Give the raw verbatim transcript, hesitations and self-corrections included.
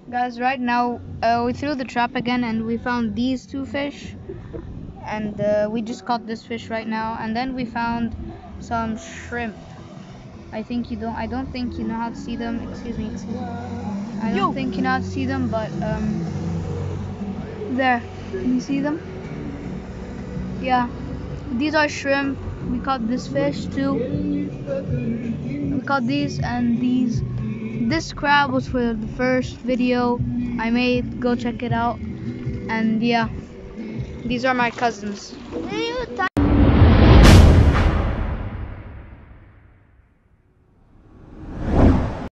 Guys, right now uh, we threw the trap again and we found these two fish, and uh, we just caught this fish right now, and then we found some shrimp. I think you don't I don't think you know how to see them. Excuse me, excuse me. I don't Yo. think you know how to see them, but um there. Can you see them? Yeah. These are shrimp. We caught this fish too. We caught these and these. This crab was for the first video I made. Go check it out. And yeah, these are my cousins.